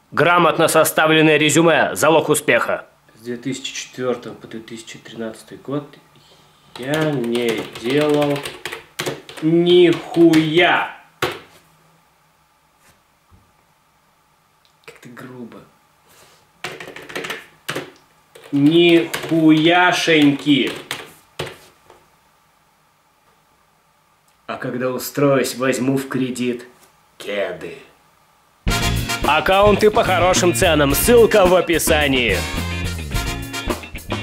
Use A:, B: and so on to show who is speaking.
A: Грамотно составленное резюме – залог успеха.
B: С 2004 по 2013 год я не делал нихуя. Как-то грубо. Нихуяшеньки. А когда устроюсь, возьму в кредит кеды.
A: Аккаунты по хорошим ценам. Ссылка в описании.